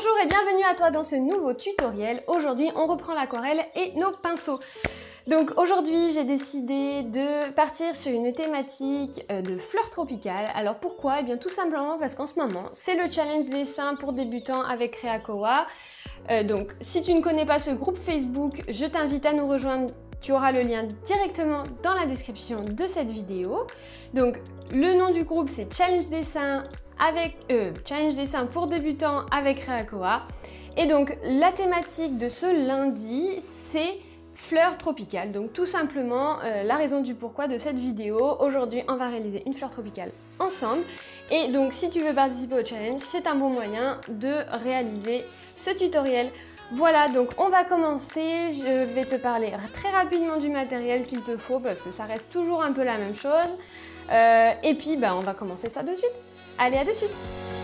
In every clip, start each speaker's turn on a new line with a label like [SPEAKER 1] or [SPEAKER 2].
[SPEAKER 1] Bonjour et bienvenue à toi dans ce nouveau tutoriel. Aujourd'hui, on reprend l'aquarelle et nos pinceaux. Donc aujourd'hui, j'ai décidé de partir sur une thématique de fleurs tropicales. Alors pourquoi? Eh bien tout simplement parce qu'en ce moment, c'est le challenge dessin pour débutants avec Kreakoa. Donc si tu ne connais pas ce groupe Facebook, je t'invite à nous rejoindre. Tu auras le lien directement dans la description de cette vidéo. Donc le nom du groupe, c'est Challenge Dessin pour débutants avec Kreakoa. Et donc la thématique de ce lundi, c'est fleurs tropicales. Donc tout simplement la raison du pourquoi de cette vidéo. Aujourd'hui, on va réaliser une fleur tropicale ensemble. Et donc si tu veux participer au challenge, c'est un bon moyen de réaliser ce tutoriel. Voilà, donc on va commencer. Je vais te parler très rapidement du matériel qu'il te faut parce que ça reste toujours un peu la même chose. Et puis on va commencer ça de suite. Allez, à de suite!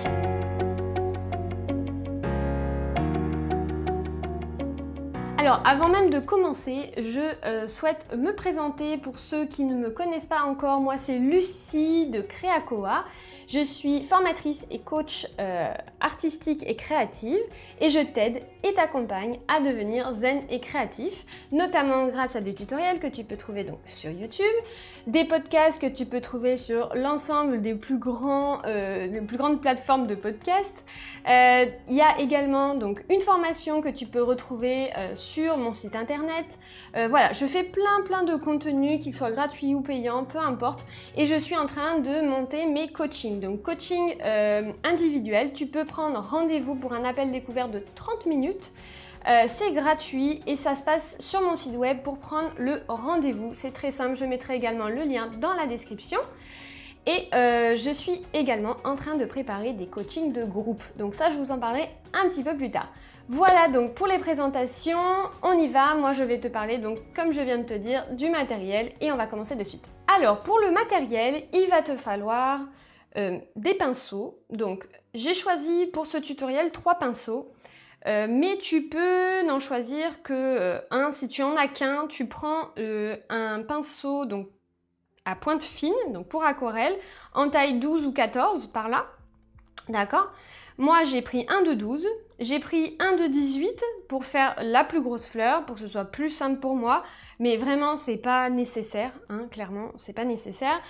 [SPEAKER 1] Alors, avant même de commencer, je souhaite me présenter pour ceux qui ne me connaissent pas encore. Moi, c'est Lucie de Kreakoa. Je suis formatrice et coach artistique et créative et je t'aide et t'accompagne à devenir zen et créatif, notamment grâce à des tutoriels que tu peux trouver donc sur YouTube, des podcasts que tu peux trouver sur l'ensemble des plus grandes plateformes de podcasts. Il y a également donc une formation que tu peux retrouver sur mon site internet. Voilà, je fais plein de contenus, qu'ils soient gratuits ou payants, peu importe. Et je suis en train de monter mes coachings. Donc coaching individuel, tu peux prendre rendez-vous pour un appel découvert de 30 minutes. C'est gratuit et ça se passe sur mon site web pour prendre le rendez-vous. C'est très simple, je mettrai également le lien dans la description. Et je suis également en train de préparer des coachings de groupe. Donc ça, je vous en parlerai un petit peu plus tard. Voilà donc pour les présentations, on y va. Moi, je vais te parler donc, comme je viens de te dire, du matériel et on va commencer de suite. Alors, pour le matériel, il va te falloir des pinceaux. Donc, j'ai choisi pour ce tutoriel 3 pinceaux. Mais tu peux n'en choisir que un. Si tu en as qu'un, tu prends un pinceau donc à pointe fine, donc pour aquarelle, en taille 12 ou 14 par là, d'accord? Moi j'ai pris un de 12, j'ai pris un de 18 pour faire la plus grosse fleur, pour que ce soit plus simple pour moi, mais vraiment c'est pas nécessaire, hein, clairement c'est pas nécessaire.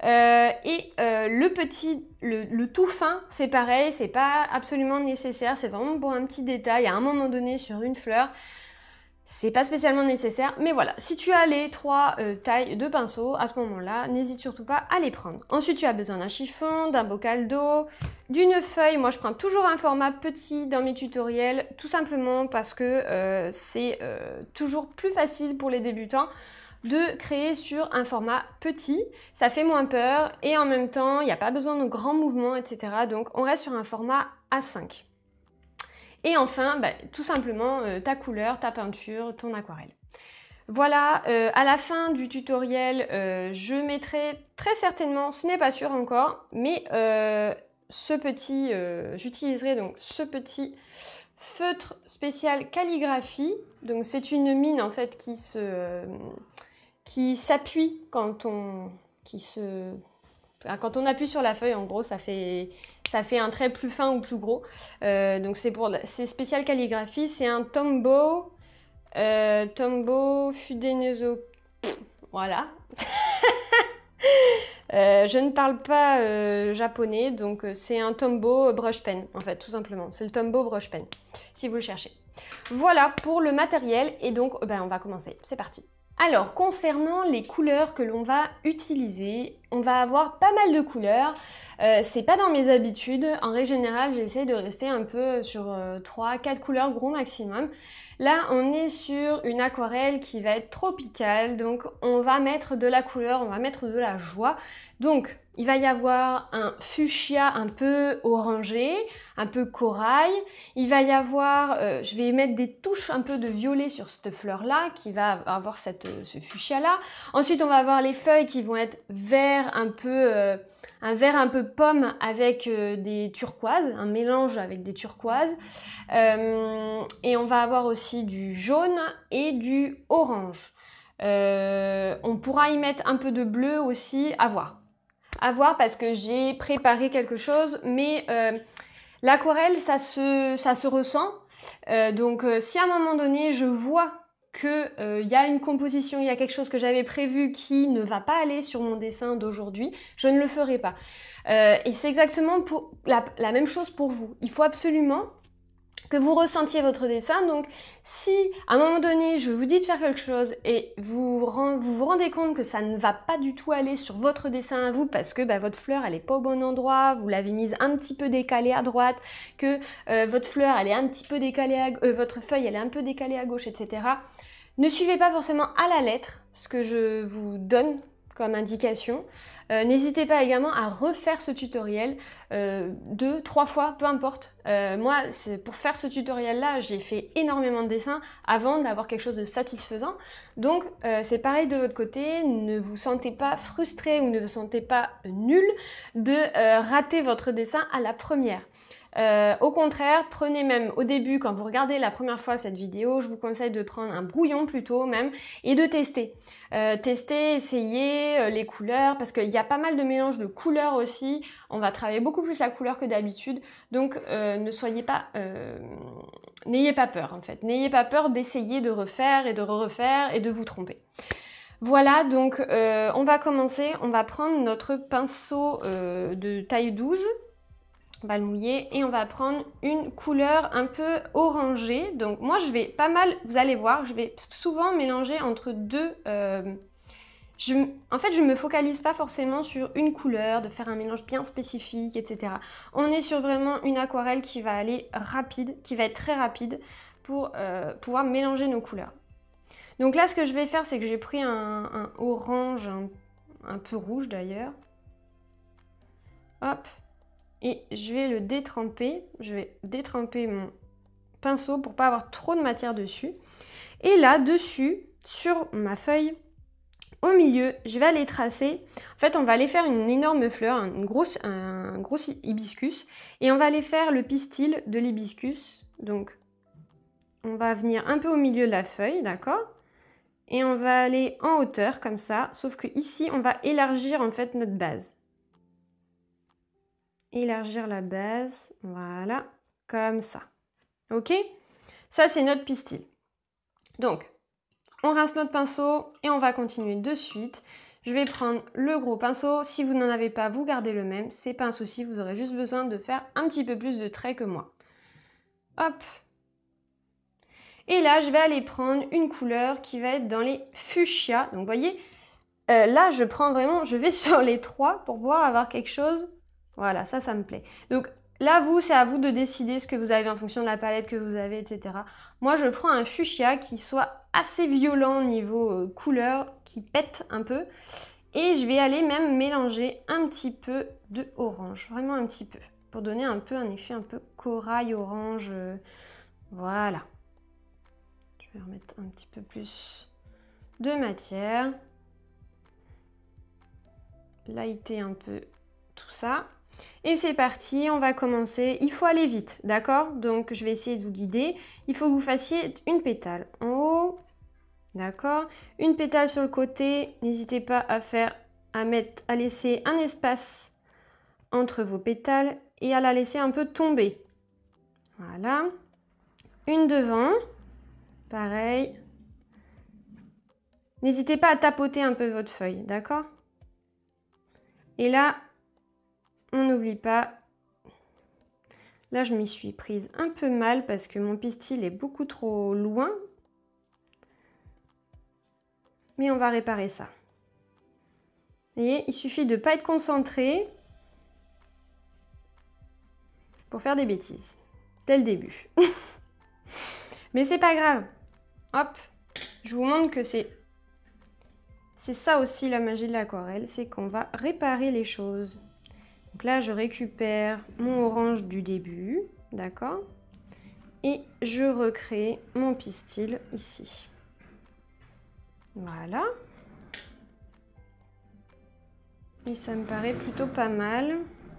[SPEAKER 1] Le tout fin c'est pareil, c'est pas absolument nécessaire, c'est vraiment pour un petit détail à un moment donné sur une fleur. C'est pas spécialement nécessaire, mais voilà, si tu as les 3 tailles de pinceaux, à ce moment-là, n'hésite surtout pas à les prendre. Ensuite, tu as besoin d'un chiffon, d'un bocal d'eau, d'une feuille. Moi, je prends toujours un format petit dans mes tutoriels, tout simplement parce que c'est toujours plus facile pour les débutants de créer sur un format petit. Ça fait moins peur et en même temps, il n'y a pas besoin de grands mouvements, etc. Donc, on reste sur un format A5. Et enfin, tout simplement, ta couleur, ta peinture, ton aquarelle. Voilà, à la fin du tutoriel, je mettrai très certainement, ce n'est pas sûr encore, mais j'utiliserai donc ce petit feutre spécial calligraphie. Donc c'est une mine en fait qui s'appuie quand on appuie sur la feuille, en gros, ça fait un trait plus fin ou plus gros. Donc c'est spécial calligraphie, c'est un Tombow Fudenoso. Voilà. Je ne parle pas japonais, donc c'est un Tombow brush pen, en fait, tout simplement. C'est le Tombow brush pen, si vous le cherchez. Voilà pour le matériel, et donc on va commencer. C'est parti. Alors, concernant les couleurs que l'on va utiliser, on va avoir pas mal de couleurs. C'est pas dans mes habitudes. En règle générale, j'essaie de rester un peu sur 3-4 couleurs gros maximum. Là, on est sur une aquarelle qui va être tropicale. Donc, on va mettre de la couleur, on va mettre de la joie. Donc, il va y avoir un fuchsia un peu orangé, un peu corail. Il va y avoir, je vais mettre des touches un peu de violet sur cette fleur-là, qui va avoir ce fuchsia-là. Ensuite, on va avoir les feuilles qui vont être vert un peu pomme avec des turquoises, un mélange avec des turquoises. Et on va avoir aussi du jaune et du orange. On pourra y mettre un peu de bleu aussi, à voir. À voir parce que j'ai préparé quelque chose, mais L'aquarelle, ça se ressent. Donc si à un moment donné, je vois qu'il y a une composition, il y a quelque chose que j'avais prévu qui ne va pas aller sur mon dessin d'aujourd'hui, je ne le ferai pas. Et c'est exactement pour la même chose pour vous. Il faut absolument que vous ressentiez votre dessin. Donc si à un moment donné je vous dis de faire quelque chose et vous vous rendez compte que ça ne va pas du tout aller sur votre dessin à vous parce que votre fleur elle est pas au bon endroit, vous l'avez mise un petit peu décalée à droite, que votre fleur elle est un petit peu décalée votre feuille elle est un peu décalée à gauche, etc. Ne suivez pas forcément à la lettre ce que je vous donne comme indication. N'hésitez pas également à refaire ce tutoriel 2-3 fois, peu importe. Moi, pour faire ce tutoriel-là, j'ai fait énormément de dessins avant d'avoir quelque chose de satisfaisant. Donc, c'est pareil de votre côté. Ne vous sentez pas frustré ou ne vous sentez pas nul de rater votre dessin à la première. Au contraire, prenez même au début, quand vous regardez la première fois cette vidéo, je vous conseille de prendre un brouillon plutôt même et de tester. Tester, essayer les couleurs, parce qu'il y a pas mal de mélanges de couleurs aussi. On va travailler beaucoup plus la couleur que d'habitude, donc ne soyez pas... n'ayez pas peur en fait. N'ayez pas peur d'essayer de refaire et de refaire et de vous tromper. Voilà, donc on va commencer. On va prendre notre pinceau de taille 12. On va le mouiller et on va prendre une couleur un peu orangée. Donc moi je vais pas mal, vous allez voir, je vais souvent mélanger entre deux... en fait je me focalise pas forcément sur une couleur, de faire un mélange bien spécifique, etc. On est sur vraiment une aquarelle qui va aller rapide, qui va être très rapide pour pouvoir mélanger nos couleurs. Donc là ce que je vais faire c'est que j'ai pris un orange, un peu rouge d'ailleurs. Hop. Et je vais le détremper, je vais détremper mon pinceau pour pas avoir trop de matière dessus. Et là, dessus, sur ma feuille, au milieu, je vais aller tracer. En fait, on va aller faire une énorme fleur, un gros hibiscus. Et on va aller faire le pistil de l'hibiscus. Donc, on va venir un peu au milieu de la feuille, d'accord? Et on va aller en hauteur, comme ça. Sauf que ici, on va élargir en fait notre base. Élargir la base, voilà, comme ça. Ok? Ça, c'est notre pistil. Donc, on rince notre pinceau et on va continuer de suite. Je vais prendre le gros pinceau. Si vous n'en avez pas, vous gardez le même. C'est pas un souci, vous aurez juste besoin de faire un petit peu plus de traits que moi. Hop. Et là, je vais aller prendre une couleur qui va être dans les fuchsia. Donc, vous voyez, là, je prends vraiment, je vais sur les trois pour pouvoir avoir quelque chose. Voilà, ça me plaît. Donc là, c'est à vous de décider ce que vous avez en fonction de la palette que vous avez, etc. Moi, je prends un fuchsia qui soit assez violent au niveau couleur, qui pète un peu. Et je vais aller même mélanger un petit peu de orange, vraiment un petit peu, pour donner un peu un effet un peu corail orange. Voilà. Je vais remettre un petit peu plus de matière. Lighter un peu tout ça. Et c'est parti, on va commencer. Il faut aller vite, d'accord? Donc, je vais essayer de vous guider. Il faut que vous fassiez une pétale en haut, d'accord? Une pétale sur le côté. N'hésitez pas à laisser un espace entre vos pétales et à la laisser un peu tomber. Voilà. Une devant, pareil. N'hésitez pas à tapoter un peu votre feuille, d'accord? Et là, on n'oublie pas, là je m'y suis prise un peu mal parce que mon pistil est beaucoup trop loin. Mais on va réparer ça. Vous voyez, il suffit de ne pas être concentré pour faire des bêtises, dès le début. Mais c'est pas grave. Hop, je vous montre que c'est ça aussi la magie de l'aquarelle, c'est qu'on va réparer les choses. Donc là, je récupère mon orange du début, d'accord? Et je recrée mon pistil ici. Voilà. Et ça me paraît plutôt pas mal.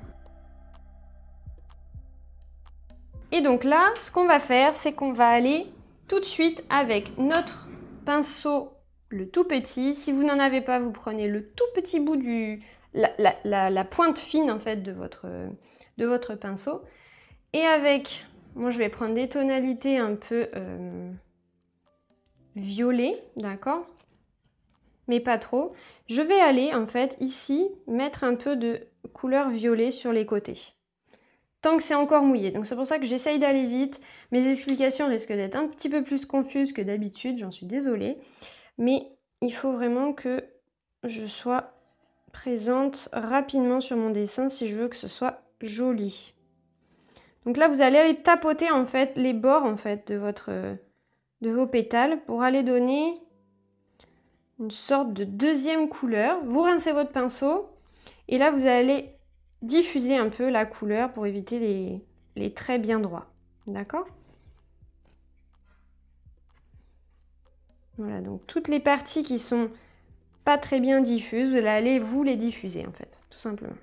[SPEAKER 1] Et donc là, ce qu'on va faire, c'est qu'on va aller tout de suite avec notre pinceau, le tout petit. Si vous n'en avez pas, vous prenez le tout petit bout la pointe fine en fait de votre pinceau. Et avec, moi je vais prendre des tonalités un peu violet, d'accord? Mais pas trop. Je vais aller en fait ici mettre un peu de couleur violet sur les côtés. Tant que c'est encore mouillé. Donc c'est pour ça que j'essaye d'aller vite. Mes explications risquent d'être un petit peu plus confuses que d'habitude, j'en suis désolée. Mais il faut vraiment que je sois présente rapidement sur mon dessin si je veux que ce soit joli. Donc là, vous allez aller tapoter en fait les bords en fait de vos pétales pour aller donner une sorte de deuxième couleur. Vous rincez votre pinceau et là, vous allez diffuser un peu la couleur pour éviter les traits bien droits. D'accord? Voilà, donc toutes les parties qui sont pas très bien diffuses, vous allez aller vous les diffuser en fait, tout simplement.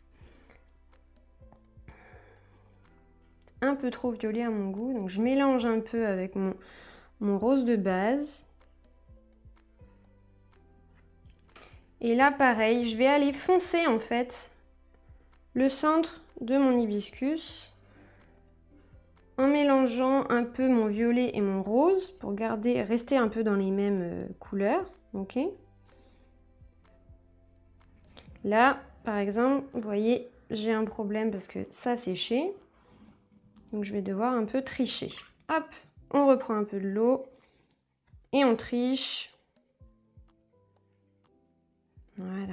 [SPEAKER 1] Un peu trop violet à mon goût, donc je mélange un peu avec mon rose de base. Et là, pareil, je vais aller foncer en fait le centre de mon hibiscus en mélangeant un peu mon violet et mon rose pour rester un peu dans les mêmes couleurs. Ok. Là, par exemple, vous voyez, j'ai un problème parce que ça a séché. Donc je vais devoir un peu tricher. Hop, on reprend un peu de l'eau et on triche. Voilà.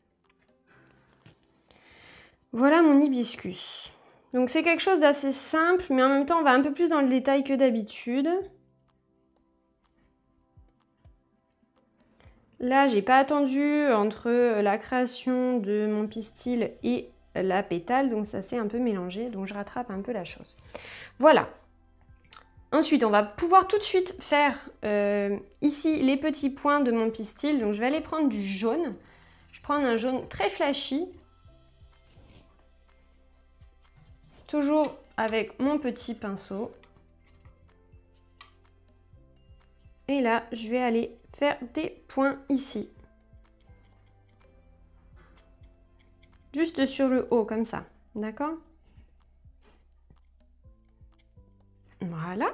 [SPEAKER 1] Voilà mon hibiscus. Donc c'est quelque chose d'assez simple, mais en même temps on va un peu plus dans le détail que d'habitude. Là, j'ai pas attendu entre la création de mon pistil et la pétale, donc ça s'est un peu mélangé, donc je rattrape un peu la chose. Voilà. Ensuite, on va pouvoir tout de suite faire ici les petits points de mon pistil. Donc je vais aller prendre du jaune. Je vais prendre un jaune très flashy. Toujours avec mon petit pinceau. Et là, je vais aller faire des points ici. Juste sur le haut, comme ça. D'accord ? Voilà.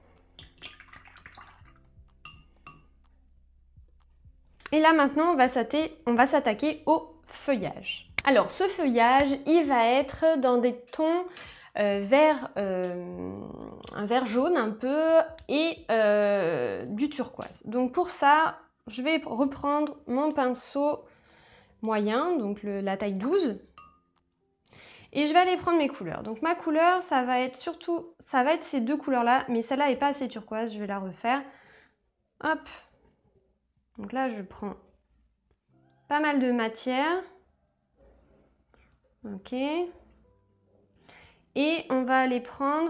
[SPEAKER 1] Et là, maintenant, on va s'attaquer au feuillage. Alors, ce feuillage, il va être dans des tons un vert jaune un peu et du turquoise. Donc pour ça, je vais reprendre mon pinceau moyen, donc la taille 12. Et je vais aller prendre mes couleurs. Donc ma couleur, ça va être ces deux couleurs-là, mais celle-là n'est pas assez turquoise, je vais la refaire. Hop. Donc là, je prends pas mal de matière. Ok. Et on va aller prendre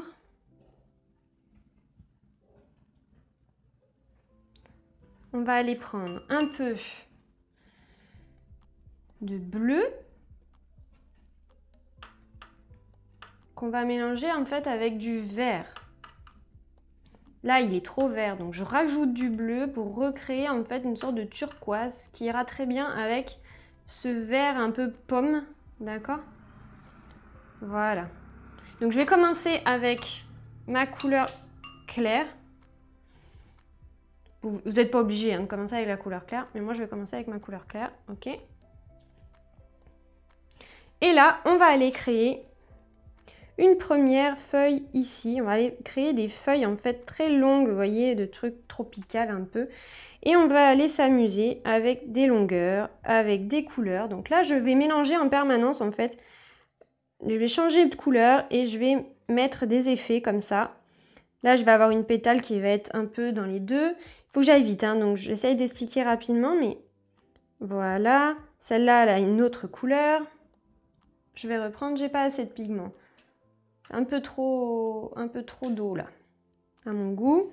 [SPEAKER 1] un peu de bleu qu'on va mélanger en fait avec du vert. Là, il est trop vert, donc je rajoute du bleu pour recréer en fait une sorte de turquoise qui ira très bien avec ce vert un peu pomme, d'accord? Voilà. Donc je vais commencer avec ma couleur claire. Vous n'êtes pas obligé de commencer avec la couleur claire, mais moi je vais commencer avec ma couleur claire, ok? Et là, on va aller créer une première feuille ici. On va aller créer des feuilles en fait très longues, vous voyez, de trucs tropical un peu. Et on va aller s'amuser avec des longueurs, avec des couleurs. Donc là, je vais mélanger en permanence en fait. Je vais changer de couleur et je vais mettre des effets comme ça. Là, je vais avoir une pétale qui va être un peu dans les deux. Il faut que j'aille vite, donc j'essaye d'expliquer rapidement, mais voilà. Celle-là, elle a une autre couleur. Je vais reprendre, j'ai pas assez de pigment. C'est un peu trop d'eau là, à mon goût.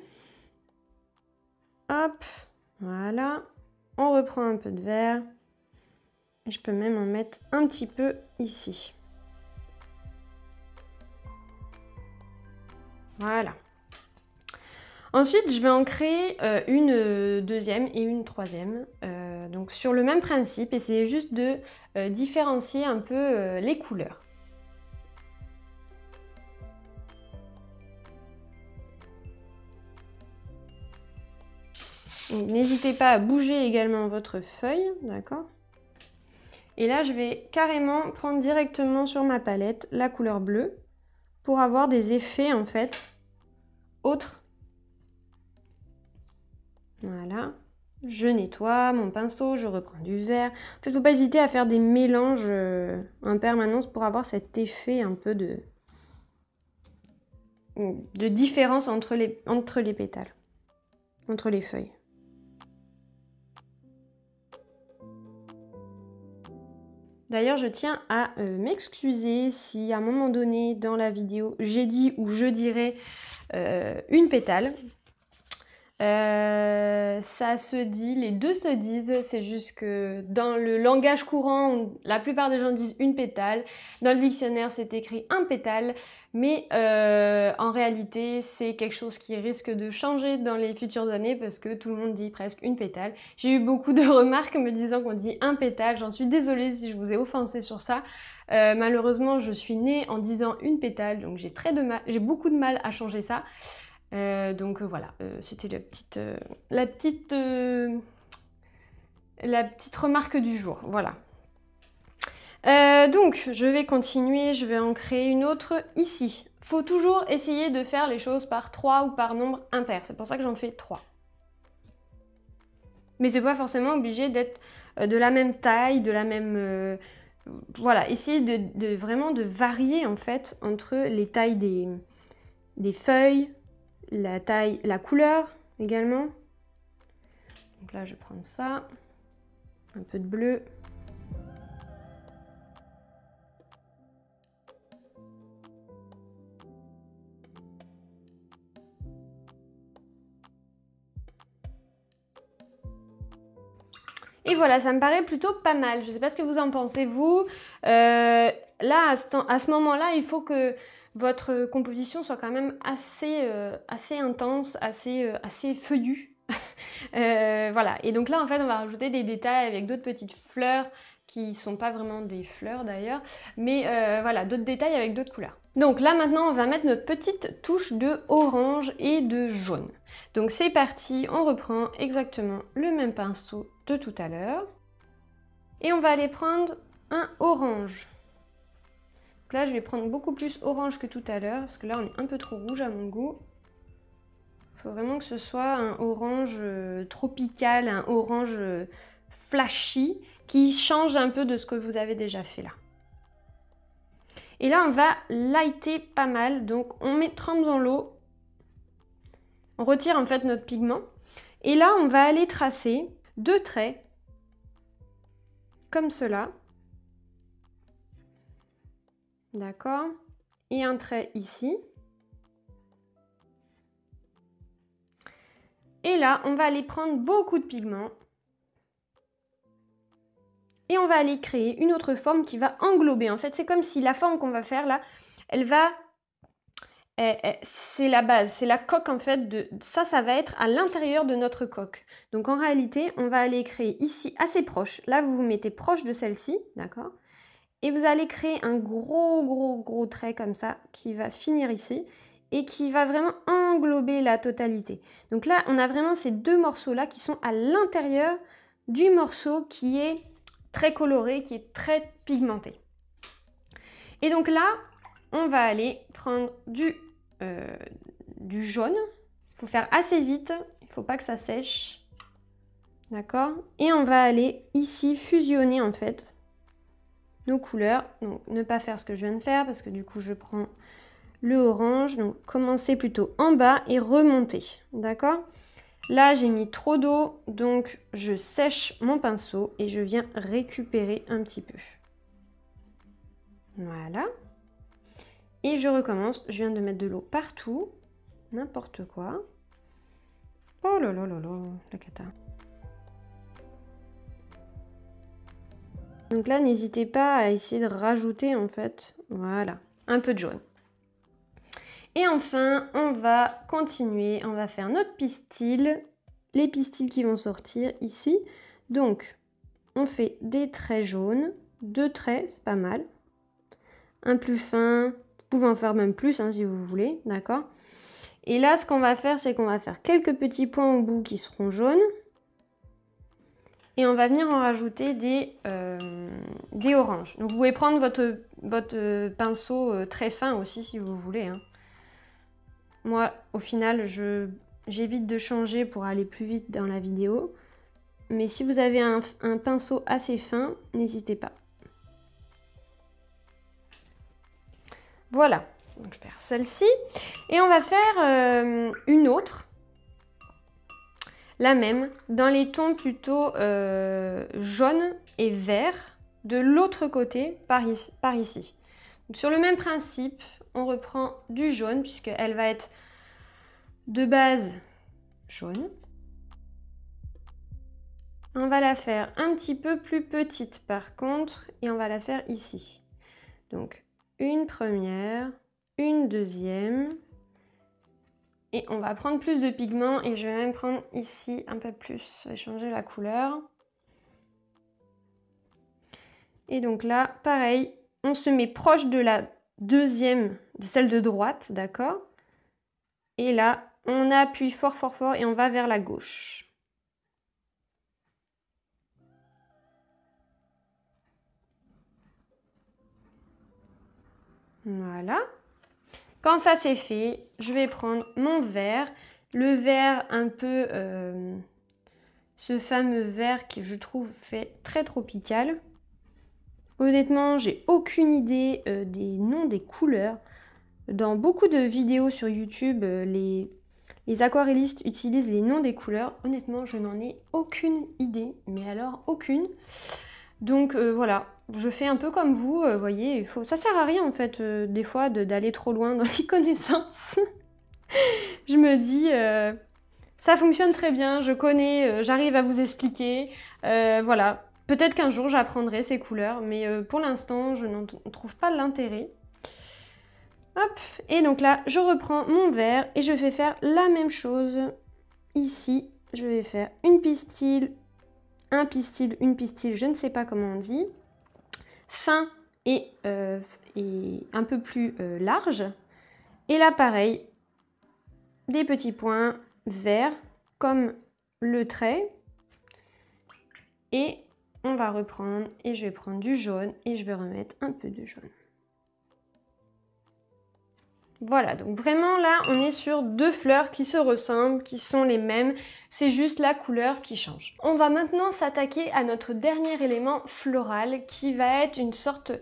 [SPEAKER 1] Hop, voilà. On reprend un peu de vert. Et je peux même en mettre un petit peu ici. Voilà. Ensuite, je vais en créer une deuxième et une troisième. Donc sur le même principe, essayez juste de différencier un peu les couleurs. N'hésitez pas à bouger également votre feuille, d'accord? Et là, je vais carrément prendre directement sur ma palette la couleur bleue pour avoir des effets en fait autres. Voilà. Je nettoie mon pinceau, je reprends du vert. En fait, il ne faut pas hésiter à faire des mélanges en permanence pour avoir cet effet un peu de différence entre les pétales, entre les feuilles. D'ailleurs, je tiens à m'excuser si à un moment donné dans la vidéo, j'ai dit ou je dirais une pétale. Ça se dit, les deux se disent, c'est juste que dans le langage courant, la plupart des gens disent une pétale. Dans le dictionnaire, c'est écrit un pétale, mais en réalité, c'est quelque chose qui risque de changer dans les futures années parce que tout le monde dit presque une pétale. J'ai eu beaucoup de remarques me disant qu'on dit un pétale, j'en suis désolée si je vous ai offensé sur ça. Malheureusement, je suis née en disant une pétale, donc j'ai beaucoup de mal à changer ça. Donc voilà, c'était la petite remarque du jour, voilà. Donc je vais continuer, je vais en créer une autre ici. Faut toujours essayer de faire les choses par 3 ou par nombre impair, c'est pour ça que j'en fais 3. Mais c'est pas forcément obligé d'être de la même taille, de la même... voilà, essayez vraiment de varier en fait entre les tailles des feuilles, la couleur également. Donc là, je vais prendre ça, un peu de bleu. Et voilà, ça me paraît plutôt pas mal. Je ne sais pas ce que vous en pensez, vous. Là, à ce moment-là, il faut que votre composition soit quand même assez intense, assez feuillue. Voilà, et donc là, en fait, on va rajouter des détails avec d'autres petites fleurs qui ne sont pas vraiment des fleurs d'ailleurs, mais voilà, d'autres détails avec d'autres couleurs. Donc là maintenant on va mettre notre petite touche de orange et de jaune. Donc c'est parti, on reprend exactement le même pinceau de tout à l'heure. Et on va aller prendre un orange. Donc là je vais prendre beaucoup plus orange que tout à l'heure, parce que là on est un peu trop rouge à mon goût. Il faut vraiment que ce soit un orange tropical, un orange flashy, qui change un peu de ce que vous avez déjà fait là. Et là, on va lighter pas mal. Donc, on trempe dans l'eau. On retire en fait notre pigment. Et là, on va aller tracer 2 traits. Comme cela. D'accord. Et un trait ici. Et là, on va aller prendre beaucoup de pigment. Et on va aller créer une autre forme qui va englober. En fait, c'est comme si la forme qu'on va faire là, elle va... c'est la base, c'est la coque en fait. Ça va être à l'intérieur de notre coque. Donc en réalité, on va aller créer ici assez proche. Là, vous vous mettez proche de celle-ci, d'accord? Et vous allez créer un gros trait comme ça qui va finir ici et qui va vraiment englober la totalité. Donc là, on a vraiment ces 2 morceaux-là qui sont à l'intérieur du morceau qui est très coloré, qui est très pigmenté. Et donc là, on va aller prendre du jaune. Il faut faire assez vite, il ne faut pas que ça sèche. D'accord? Et on va aller ici fusionner en fait nos couleurs. Donc ne pas faire ce que je viens de faire parce que du coup je prends le orange. Donc commencer plutôt en bas et remonter. D'accord? Là, j'ai mis trop d'eau, donc je sèche mon pinceau et je viens récupérer un petit peu. Voilà. Et je recommence. Je viens de mettre de l'eau partout. N'importe quoi. Oh là là là là, la cata. Donc là, n'hésitez pas à essayer de rajouter en fait, voilà, un peu de jaune. Et enfin, on va continuer, on va faire notre pistil, les pistils qui vont sortir ici. Donc, on fait des traits jaunes, 2 traits, c'est pas mal. Un plus fin, vous pouvez en faire même plus hein, si vous voulez, d'accord? Et là, ce qu'on va faire, c'est qu'on va faire quelques petits points au bout qui seront jaunes. Et on va venir en rajouter des oranges. Donc vous pouvez prendre votre pinceau très fin aussi si vous voulez, hein. Moi, au final, j'évite de changer pour aller plus vite dans la vidéo. Mais si vous avez un pinceau assez fin, n'hésitez pas. Voilà, donc je vais faire celle-ci. Et on va faire une autre, la même, dans les tons plutôt jaune et vert, de l'autre côté, par ici. Donc, sur le même principe, on reprend du jaune, puisqu'elle va être de base jaune. On va la faire un petit peu plus petite par contre, et on va la faire ici. Donc, une première, une deuxième, et on va prendre plus de pigments, et je vais même prendre ici un peu plus, je vais changer la couleur. Et donc là, pareil, on se met proche de la deuxième, de celle de droite, d'accord? Et là, on appuie fort, fort, fort, et on va vers la gauche. Voilà. Quand ça c'est fait, je vais prendre mon vert. Le vert un peu... ce fameux vert qui je trouve fait très tropical. Honnêtement, j'ai aucune idée des noms des couleurs. Dans beaucoup de vidéos sur YouTube, les aquarellistes utilisent les noms des couleurs. Honnêtement, je n'en ai aucune idée, mais alors aucune. Donc voilà, je fais un peu comme vous, voyez, ça sert à rien en fait, des fois, d'aller trop loin dans les connaissances. Je me dis, ça fonctionne très bien, je connais, j'arrive à vous expliquer, voilà. Peut-être qu'un jour j'apprendrai ces couleurs, mais pour l'instant, je n'en trouve pas l'intérêt. Hop, et donc là, je reprends mon vert et je vais faire la même chose ici. Je vais faire une pistille, un pistil, une pistille, je ne sais pas comment on dit, fin et un peu plus large. Et là, pareil, des petits points verts comme le trait. Et on va reprendre et je vais prendre du jaune et je vais remettre un peu de jaune. Voilà, donc vraiment là, on est sur deux fleurs qui se ressemblent, qui sont les mêmes. C'est juste la couleur qui change. On va maintenant s'attaquer à notre dernier élément floral qui va être une sorte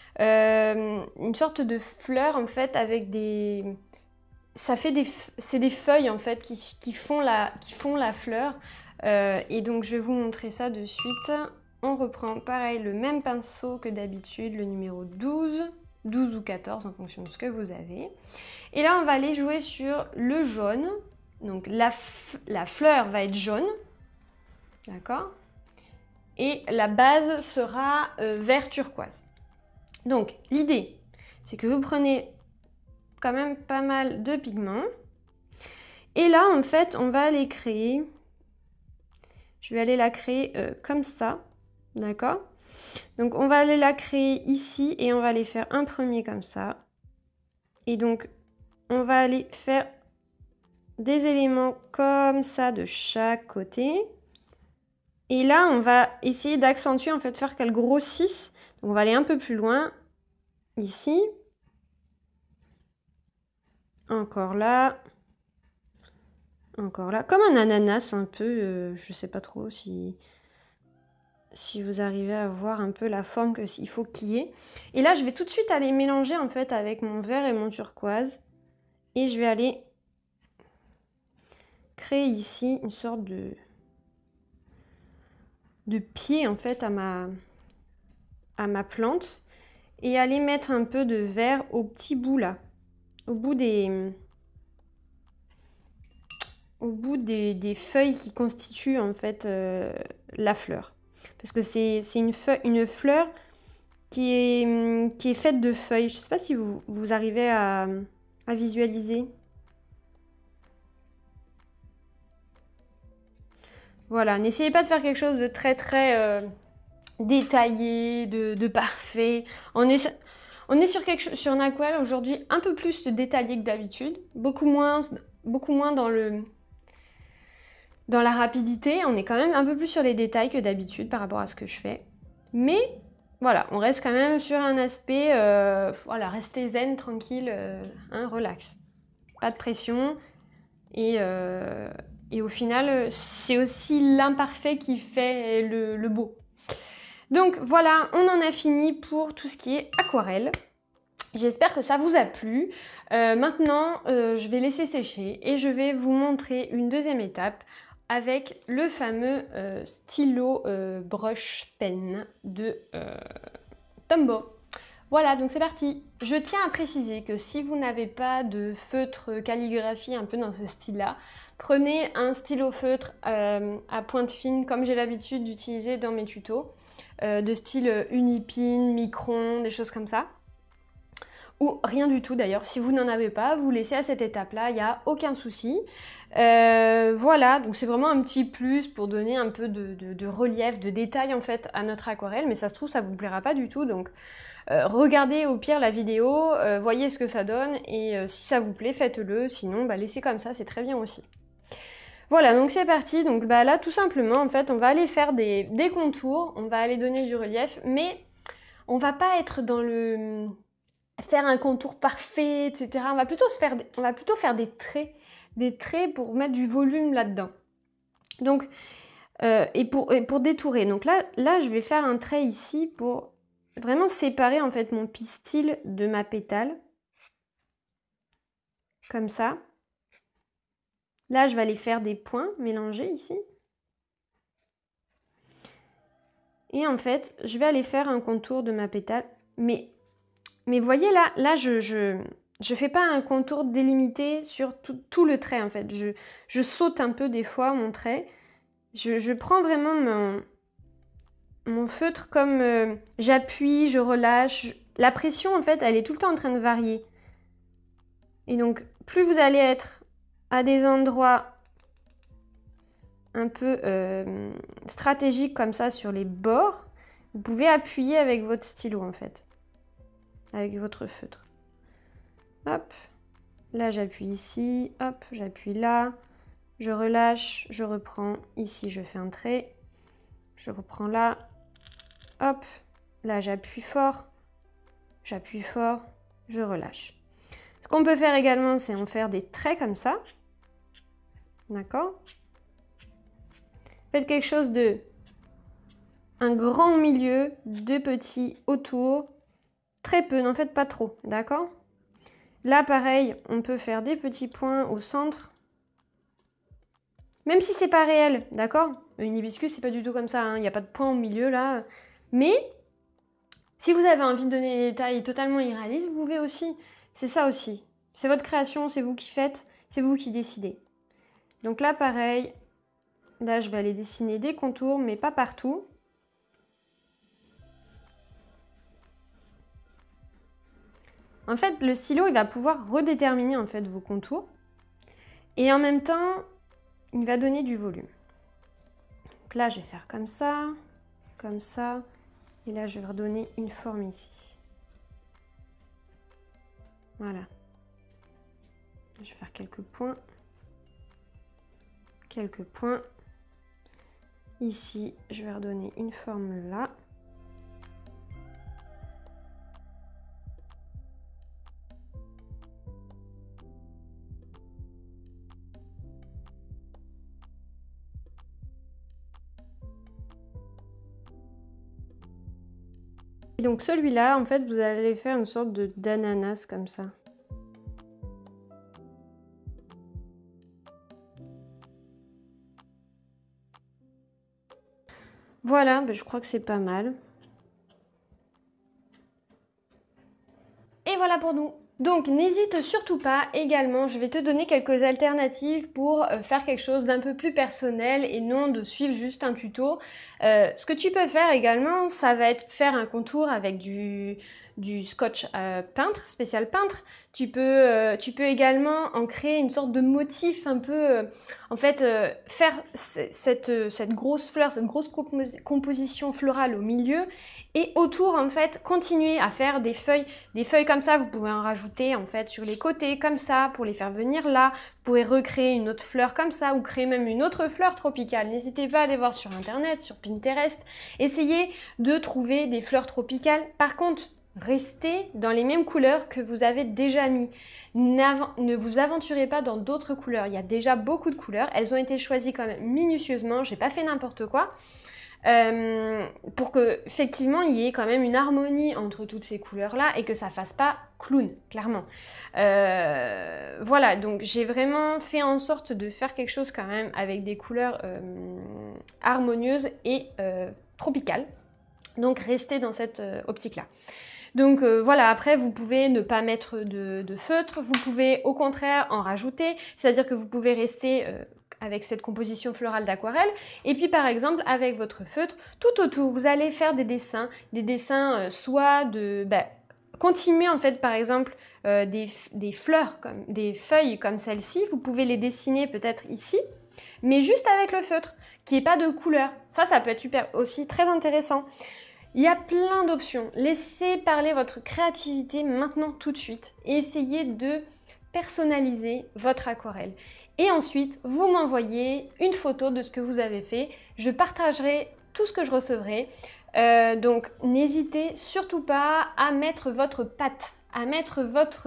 [SPEAKER 1] de fleur en fait avec des... c'est des feuilles en fait qui font la fleur. Et donc je vais vous montrer ça de suite. On reprend pareil le même pinceau que d'habitude, le numéro 12 ou 14 en fonction de ce que vous avez. Et là, on va aller jouer sur le jaune. Donc la fleur va être jaune, d'accord? Et la base sera vert turquoise. Donc l'idée, c'est que vous prenez quand même pas mal de pigments. Et là, en fait, on va aller créer... Je vais aller la créer comme ça, d'accord? Donc on va aller la créer ici et on va aller faire un premier comme ça. Et donc on va aller faire des éléments comme ça de chaque côté. Et là on va essayer d'accentuer, en fait, faire qu'elle grossisse. Donc on va aller un peu plus loin, ici. Encore là. Encore là. Comme un ananas un peu, je sais pas trop si vous arrivez à voir un peu la forme qu'il faut qu'il y ait. Et là, je vais tout de suite aller mélanger en fait avec mon vert et mon turquoise. Et je vais aller créer ici une sorte de pied en fait à ma plante. Et aller mettre un peu de vert au petit bout là. Au bout des feuilles qui constituent en fait la fleur. Parce que c'est une fleur qui est faite de feuilles. Je ne sais pas si vous arrivez à visualiser. Voilà, n'essayez pas de faire quelque chose de très très détaillé, de parfait. On est sur une aquarelle aujourd'hui un peu plus détaillé que d'habitude. Beaucoup moins dans le... Dans la rapidité, on est quand même un peu plus sur les détails que d'habitude par rapport à ce que je fais. Mais voilà, on reste quand même sur un aspect, voilà, restez zen, tranquille, hein, relax. Pas de pression. Et au final, c'est aussi l'imparfait qui fait le beau. Donc voilà, on en a fini pour tout ce qui est aquarelle. J'espère que ça vous a plu. Maintenant, je vais laisser sécher et je vais vous montrer une deuxième étape avec le fameux stylo brush pen de Tombow. Voilà, donc c'est parti. Je tiens à préciser que si vous n'avez pas de feutre calligraphie un peu dans ce style-là, prenez un stylo feutre à pointe fine comme j'ai l'habitude d'utiliser dans mes tutos, de style Unipin, Micron, des choses comme ça. Ou rien du tout d'ailleurs, si vous n'en avez pas, vous laissez à cette étape-là, il n'y a aucun souci. Voilà, donc c'est vraiment un petit plus pour donner un peu de relief, de détail en fait à notre aquarelle, mais ça se trouve ça vous plaira pas du tout, donc regardez au pire la vidéo, voyez ce que ça donne, et si ça vous plaît, faites-le, sinon bah, laissez comme ça, c'est très bien aussi. Voilà, donc c'est parti, donc bah, là tout simplement en fait on va aller faire des contours, on va aller donner du relief, mais on va pas être dans le... faire un contour parfait, etc. On va plutôt faire des traits pour mettre du volume là-dedans. Donc, et pour détourer. Donc là, je vais faire un trait ici pour vraiment séparer en fait mon pistil de ma pétale. Comme ça. Là, je vais aller faire des points mélangés ici. Et en fait, je vais aller faire un contour de ma pétale. Mais voyez là je fais pas un contour délimité sur tout le trait en fait. Je saute un peu des fois mon trait. Je prends vraiment mon feutre comme j'appuie, je relâche. La pression en fait, elle est tout le temps en train de varier. Et donc, plus vous allez être à des endroits un peu stratégiques comme ça sur les bords, vous pouvez appuyer avec votre stylo en fait. Avec votre feutre. Hop, là j'appuie ici, hop, j'appuie là, je relâche, je reprends, ici je fais un trait, je reprends là, hop, là j'appuie fort, je relâche. Ce qu'on peut faire également, c'est en faire des traits comme ça, d'accord? Faites quelque chose de un grand au milieu, deux petits autour, très peu, n'en faites pas trop, d'accord? Là, pareil, on peut faire des petits points au centre. Même si c'est pas réel, d'accord? Une hibiscus, c'est pas du tout comme ça, hein. Il n'y a pas de point au milieu, là. Mais, si vous avez envie de donner des détails totalement irréalistes, vous pouvez aussi. C'est ça aussi. C'est votre création, c'est vous qui faites, c'est vous qui décidez. Donc là, pareil. Là, je vais aller dessiner des contours, mais pas partout. En fait, le stylo, il va pouvoir redéterminer en fait vos contours. Et en même temps, il va donner du volume. Donc là, je vais faire comme ça. Et là, je vais redonner une forme ici. Voilà. Je vais faire quelques points. Ici, je vais redonner une forme là. Et donc celui-là, en fait, vous allez faire une sorte d'ananas comme ça. Voilà, ben je crois que c'est pas mal. Et voilà pour nous. Donc n'hésite surtout pas, également je vais te donner quelques alternatives pour faire quelque chose d'un peu plus personnel et non de suivre juste un tuto. Ce que tu peux faire également, ça va être faire un contour avec du du scotch peintre, spécial peintre. Tu peux également en créer une sorte de motif un peu, faire cette grosse fleur, cette grosse composition florale au milieu et autour en fait continuer à faire des feuilles comme ça. Vous pouvez en rajouter en fait sur les côtés comme ça pour les faire venir là. Vous pouvez recréer une autre fleur comme ça ou créer même une autre fleur tropicale. N'hésitez pas à aller voir sur internet, sur Pinterest. Essayez de trouver des fleurs tropicales. Par contre, restez dans les mêmes couleurs que vous avez déjà mis. Ne vous aventurez pas dans d'autres couleurs. Il y a déjà beaucoup de couleurs. Elles ont été choisies quand même minutieusement. J'ai pas fait n'importe quoi. Pour que effectivement il y ait quand même une harmonie entre toutes ces couleurs là et que ça fasse pas clown, clairement. Voilà, donc j'ai vraiment fait en sorte de faire quelque chose quand même avec des couleurs harmonieuses et tropicales. Donc restez dans cette optique là. Donc voilà, après vous pouvez ne pas mettre de feutre, vous pouvez au contraire en rajouter, c'est-à-dire que vous pouvez rester avec cette composition florale d'aquarelle et puis par exemple avec votre feutre, tout autour vous allez faire des dessins soit de... continuer en fait par exemple des fleurs, des feuilles comme celle-ci, vous pouvez les dessiner peut-être ici, mais juste avec le feutre, qui n'est pas de couleur. Ça peut être super aussi très intéressant. Il y a plein d'options. Laissez parler votre créativité maintenant tout de suite et essayez de personnaliser votre aquarelle. Et ensuite, vous m'envoyez une photo de ce que vous avez fait. Je partagerai tout ce que je recevrai. Donc, n'hésitez surtout pas à mettre votre patte, à mettre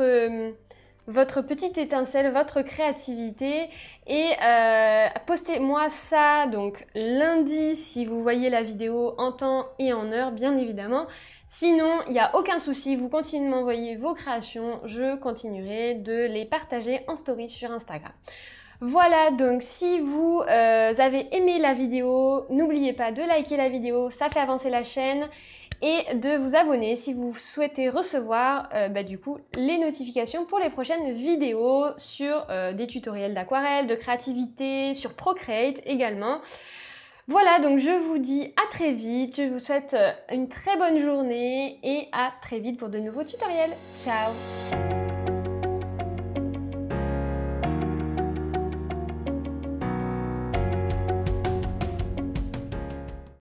[SPEAKER 1] votre petite étincelle, votre créativité et postez-moi ça donc lundi si vous voyez la vidéo en temps et en heure bien évidemment. Sinon, il n'y a aucun souci, vous continuez de m'envoyer vos créations, je continuerai de les partager en story sur Instagram. Voilà, donc si vous avez aimé la vidéo, n'oubliez pas de liker la vidéo, ça fait avancer la chaîne et de vous abonner si vous souhaitez recevoir du coup les notifications pour les prochaines vidéos sur des tutoriels d'aquarelle, de créativité, sur Procreate également. Voilà, donc je vous dis à très vite, je vous souhaite une très bonne journée et à très vite pour de nouveaux tutoriels. Ciao!